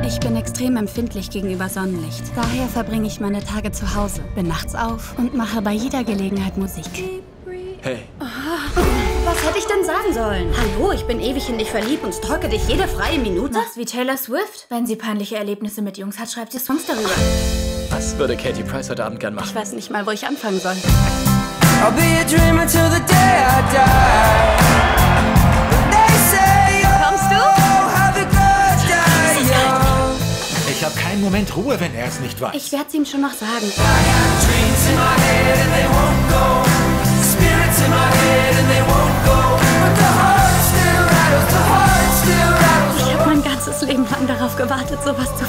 Ich bin extrem empfindlich gegenüber Sonnenlicht. Daher verbringe ich meine Tage zu Hause, bin nachts auf und mache bei jeder Gelegenheit Musik. Hey. Was hätte ich denn sagen sollen? Hallo, ich bin ewig in dich verliebt und stalke dich jede freie Minute. Mach's wie Taylor Swift. Wenn sie peinliche Erlebnisse mit Jungs hat, schreibt sie Songs darüber. Was würde Katie Price heute Abend gern machen? Ich weiß nicht mal, wo ich anfangen soll. I'll be a dreamer till the day I die. They say, oh, Kommst du? how the gods die young. Ich habe keinen Moment Ruhe, wenn er es nicht weiß. Ich werde es ihm schon noch sagen. Dreams in my head and they won't go. Spirits in my head and they won't go. But the heart still rattles, the heart still rattles. Ich habe mein ganzes Leben lang darauf gewartet, sowas zu